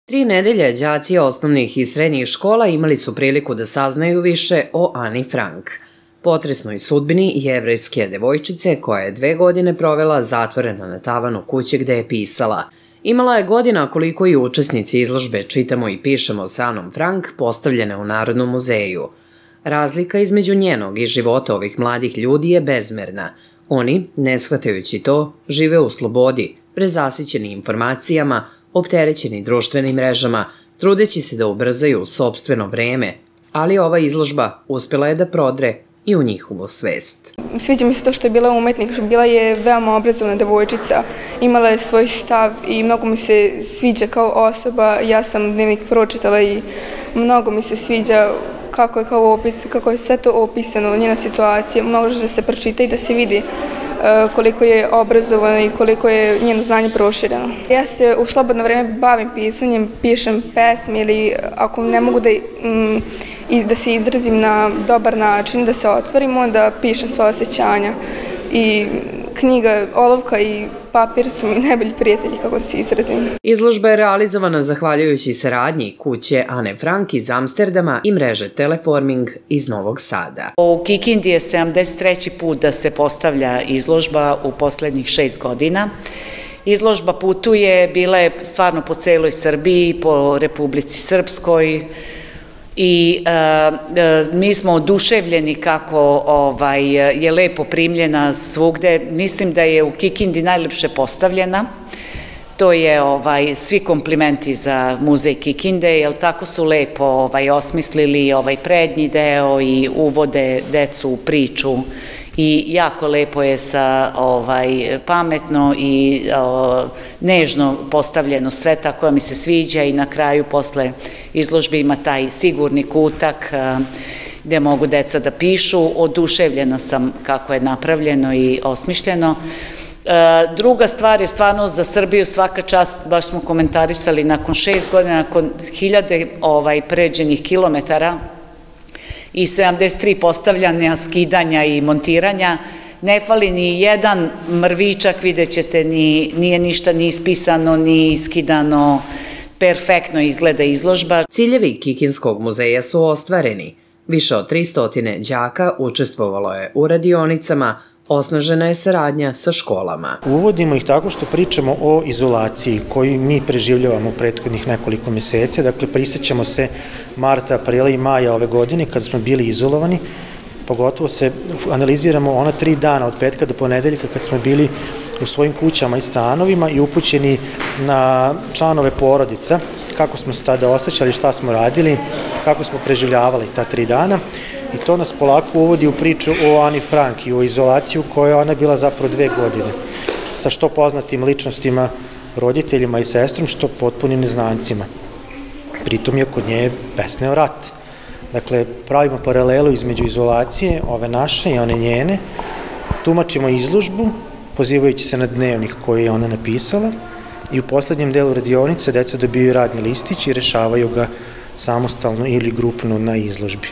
3 nedelje đaci osnovnih i srednjih škola imali su priliku da saznaju više o Ani Frank, potresnoj sudbini jevrejske devojčice koja je 2 godine provela zatvorena na tavanu kuće gde je pisala. Imala je godina koliko i učesnici izložbe Čitamo i pišemo sa Anom Frank postavljene u Narodnom muzeju. Razlika između njenog i života ovih mladih ljudi je bezmerna. Oni, ne shvatajući to, žive u slobodi, prezasićeni informacijama, opterećeni društvenim mrežama, trudeći se da ubrzaju sopstveno vreme, ali ova izložba uspela je da prodre i u njihovu svest. Sviđa mi se to što je bila umetnik, bila je veoma obrazovna devojčica, imala je svoj stav i mnogo mi se sviđa kao osoba. Ja sam dnevnik pročitala i mnogo mi se sviđa kako je sve to opisano, njena situacija, može da se pročita i da se vidi koliko je obrazovana i koliko je njeno znanje prošireno. Ja se u slobodno vreme bavim pisanjem, pišem pesme ili ako ne mogu da se izrazim na dobar način, da se otvorim, onda pišem svoje osjećanja. I knjiga, olovka i papir su mi najbolji prijatelji, kako da se izrazim. Izložba je realizovana zahvaljujući saradnji kuće Ane Frank iz Amsterdama i mreže Teleforming iz Novog Sada. U Kikindi je 73. put da se postavlja izložba u poslednjih 6 godina. Izložba putuje, bila je stvarno po celoj Srbiji, po Republici Srpskoj, i mi smo oduševljeni kako je lepo primljena svugde. Mislim da je u Kikindi najlepše postavljena. To je svi komplimenti za muzej Kikinde, jer tako su lepo osmislili prednji deo i uvode decu u priču. I jako lepo je pametno i nežno postavljeno sve, tako da mi se sviđa i na kraju posle izložbe ima taj sigurni kutak gde mogu deca da pišu. Oduševljena sam kako je napravljeno i osmišljeno. Druga stvar je stvarno za Srbiju svaka čast, baš smo komentarisali, nakon 6 godina, nakon 1000 pređenih kilometara i 73 postavljanja, skidanja i montiranja, ne fali ni jedan mrvičak, vidjet ćete, nije ništa ni ispisano, ni iskidano, perfektno izgleda izložba. Ciljevi Kikinskog muzeja su ostvareni. Više od 300 đaka učestvovalo je u radionicama, osnažena je saradnja sa školama. Uvodimo ih tako što pričamo o izolaciji koju mi preživljavamo u prethodnih nekoliko meseci. Dakle, prisjećamo se marta, aprila i maja ove godine kada smo bili izolovani. Pogotovo se analiziramo ona 3 dana od petka do ponedeljka kad smo bili u svojim kućama i stanovima i upućeni na članove porodica, kako smo se tada osjećali, šta smo radili, kako smo preživljavali ta 3 dana. I to nas polako uvodi u priču o Ani Frank i o izolaciji u kojoj ona bila zapravo 2 godine, sa što poznatim ličnostima, roditeljima i sestrom, što potpunim neznancima. Pritom je kod nje besneo rat. Dakle, pravimo paralelu između izolacije, ove naše i one njene, tumačimo izložbu, pozivajući se na dnevnik koji je ona napisala, i u poslednjem delu radionice deca dobiju radni listić i rešavaju ga samostalno ili grupno na izložbi.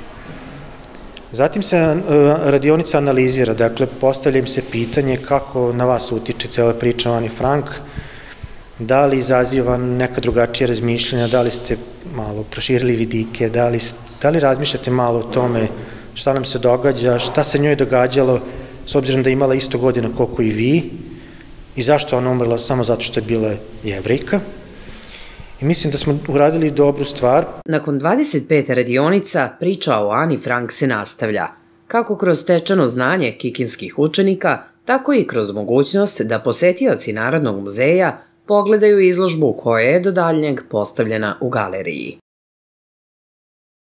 Zatim se radionica analizira, dakle, postavlja im se pitanje kako na vas utiče cela priča o Ani Frank, da li izaziva neka drugačija razmišljanja, da li ste malo proširili vidike, da li razmišljate malo o tome šta nam se događa, šta se njoj događalo, s obzirom da je imala isto godina koliko i vi, i zašto ona umrla samo zato što je bila Jevrejka. I mislim da smo uradili dobru stvar. Nakon 25 radionica, priča o Ani Frank se nastavlja, kako kroz stečeno znanje kikinskih učenika, tako i kroz mogućnost da posetioci Narodnog muzeja pogledaju izložbu koja je do daljnjeg postavljena u galeriji.